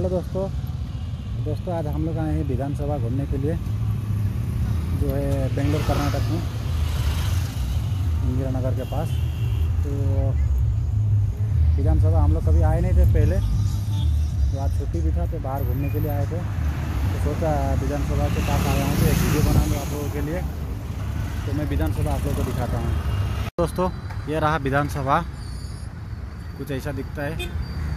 Hello दोस्तों आज हम लोग आए हैं विधानसभा घूमने के लिए, जो है बेंगलोर कर्नाटक में इंदिरा नगर के पास। तो विधानसभा हम लोग कभी आए नहीं थे पहले, तो आज छुट्टी भी था तो बाहर घूमने के लिए आए थे। तो सोचा विधानसभा के पास आया हूँ तो एक वीडियो बना लूँ आप लोगों के लिए। तो मैं विधानसभा आप लोगों को दिखाता हूँ। दोस्तों ये रहा विधानसभा, कुछ ऐसा दिखता है।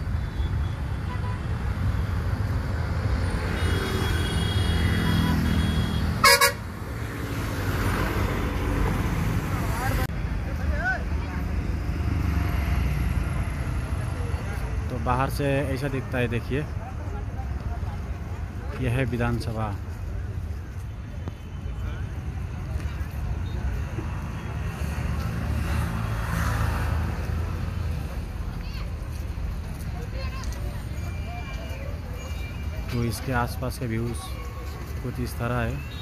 तो बाहर से ऐसा दिखता है, देखिए यह है विधानसभा। तो इसके आसपास के व्यूज़ कुछ इस तरह है।